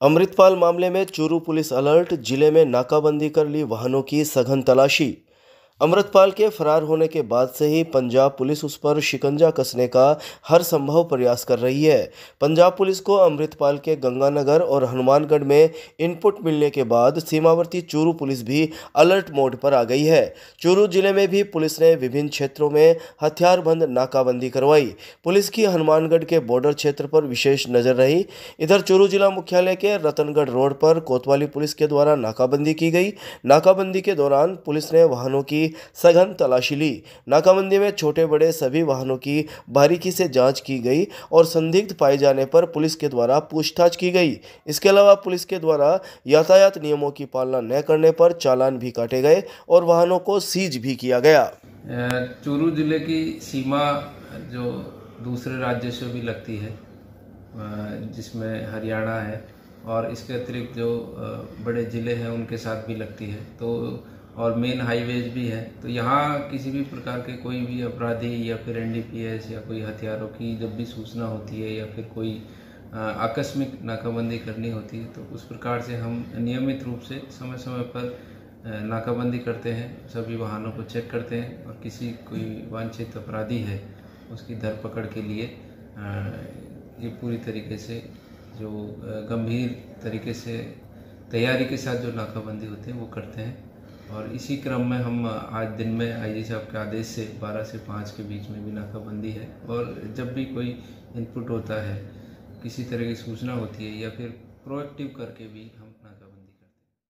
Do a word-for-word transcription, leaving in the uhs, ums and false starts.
अमृतपाल मामले में Churu police alert, जिले में नाकाबंदी कर ली वाहनों की सघन तलाशी। अमृतपाल के फरार होने के बाद से ही पंजाब पुलिस उस पर शिकंजा कसने का हर संभव प्रयास कर रही है। पंजाब पुलिस को अमृतपाल के गंगानगर और हनुमानगढ़ में इनपुट मिलने के बाद सीमावर्ती चूरू पुलिस भी अलर्ट मोड पर आ गई है। चूरू जिले में भी पुलिस ने विभिन्न क्षेत्रों में हथियारबंद नाकाबंदी करवाई। पुलिस की हनुमानगढ़ के बॉर्डर क्षेत्र पर विशेष नजर रही। इधर चूरू जिला मुख्यालय के रतनगढ़ रोड पर कोतवाली पुलिस के द्वारा नाकाबंदी की गई। नाकाबंदी के दौरान पुलिस ने वाहनों की सघन तलाशी ली। नाकाबंदी में छोटे बड़े सभी वाहनों की बारीकी से जांच की गई और संदिग्ध पाए जाने पर पुलिस के द्वारा पूछताछ की गई। इसके अलावा पुलिस के द्वारा यातायात नियमों की पालना न करने पर चालान भी काटे गए और वाहनों को सीज भी किया गया। चूरू जिले की सीमा जो दूसरे राज्य से भी लगती है, जिसमें हरियाणा है और इसके अतिरिक्त जो बड़े ज़िले हैं उनके साथ भी लगती है, तो और मेन हाईवेज भी है। तो यहाँ किसी भी प्रकार के कोई भी अपराधी या फिर एनडीपीएस या कोई हथियारों की जब भी सूचना होती है या फिर कोई आकस्मिक नाकाबंदी करनी होती है, तो उस प्रकार से हम नियमित रूप से समय समय पर नाकाबंदी करते हैं, सभी वाहनों को चेक करते हैं और किसी कोई वांछित अपराधी है उसकी धरपकड़ के लिए ये पूरी तरीके से जो गंभीर तरीके से तैयारी के साथ जो नाकाबंदी होती है वो करते हैं। और इसी क्रम में हम आज दिन में आईजी साहब के आदेश से बारह से पाँच के बीच में भी नाकाबंदी है और जब भी कोई इनपुट होता है, किसी तरह की सूचना होती है या फिर प्रोएक्टिव करके भी हम